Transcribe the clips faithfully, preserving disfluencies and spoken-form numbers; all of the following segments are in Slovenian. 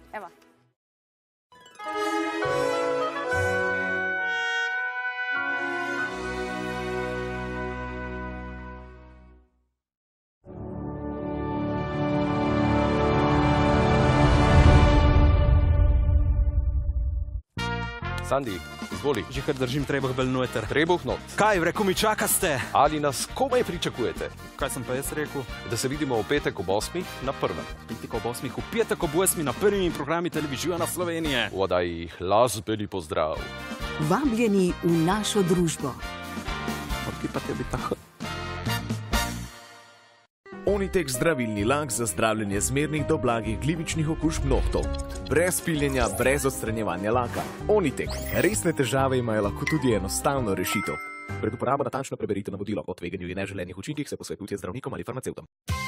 Evo. Sandi, izvoli. Že kar držim trebuh belnueter. Trebuh not. Kaj, reku mi čakaste? Ali nas komaj pričakujete? Kaj sem pa jaz rekel? Da se vidimo v petek ob osmih na prvem. Petek ob osmih, v petek ob osmih na prvimi programi televizije na Slovenije. V oddaji Glasbeni pozdrav. Vabljeni v našo družbo. Odki pa tebi tako? Onitek zdravilni lak za zdravljenje zmernih do blagih glivičnih okužb nohtov. Brez piljenja, brez odstranjevanja laka. Onitek. Resne težave imajo lahko tudi enostavno rešitev. Pred uporabo natančno preberite navodilo o tveganju in neželenih učinkih, se posvetujte zdravnikom ali farmacevtom.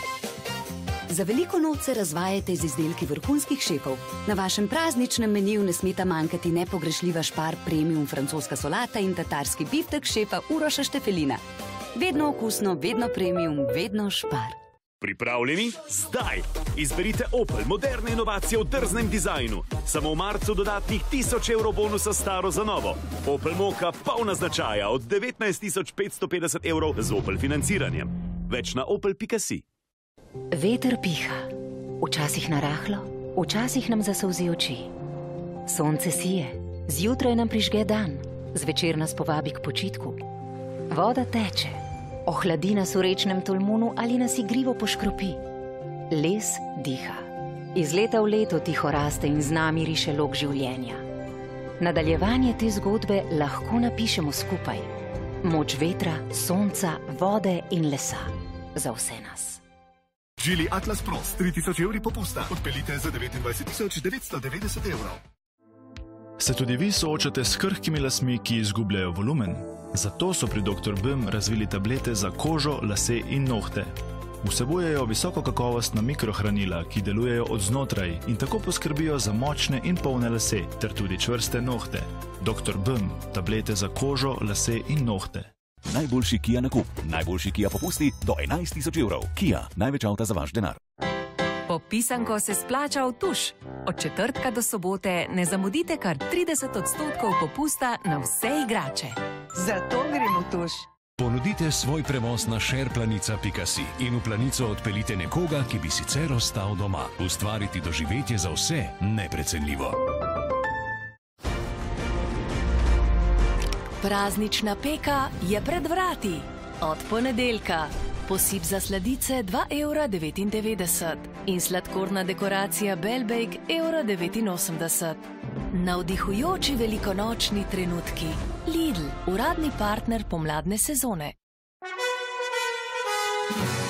Za veliko noč se razvajate z izdelki vrhunskih šefov. Na vašem prazničnem meniju ne smeta manjkati nepogrešljiva Špar premium francoska solata in tatarski biftek šefa Uroša Štefelina. Vedno okusno, vedno premium, vedno Špar. Pripravljeni? Zdaj! Izberite Opel, moderne inovacije v drznem dizajnu. Samo v marcu dodatnih tisoč evrov bonusa staro za novo. Opel Mokka polna značaja od devetnajst tisoč petsto petdeset evrov z Opel financiranjem. Več na opel pika si. Veter piha. Včasih narahlo, včasih nam zasolzi oči. Sonce sije, zjutraj nam prižge dan, zvečer nas povabi k počitku. Voda teče. Ohladi nas v rečnem tolmunu ali nas igrivo poškropi. Les diha. Iz leta v leto tiho raste in z nami riše lok življenja. Nadaljevanje te zgodbe lahko napišemo skupaj. Moč vetra, sonca, vode in lesa. Za vse nas. Geely Atlas Prost, tri tisoč evri popusta. Odpeljite za devetindvajset tisoč devetsto devetdeset evrov. Se tudi vi soočate s krhkimi lasmi, ki izgubljajo volumen? Zato so pri doktor Böhm razvili tablete za kožo, lase in nohte. Vsebujejo visokokakovostna mikrohranila, ki delujejo od znotraj in tako poskrbijo za močne in polne lase, ter tudi čvrste nohte. doktor Böhm, tablete za kožo, lase in nohte. Najboljši Kia nakup, najboljši Kia popusti do enajst tisoč evrov. Kia, največ avta za vaš denar. Po pisanko se splača v tuš. Od četrtka do sobote ne zamudite kar trideset odstotkov popusta na vse igrače. Zato gremo v tuš. Ponudite svoj prevoz na šerplanica pika si in v Planico odpeljite nekoga, ki bi sicer ostal doma. Ustvariti doživetje za vse neprecenljivo. Praznična peka je pred vrati. Od ponedeljka. Posip za sladice dva evra devetindevetdeset in sladkorna dekoracija Bellbake evra devetinosemdeset. Navdihujoči velikonočni trenutki. Lidl, uradni partner pomladne sezone.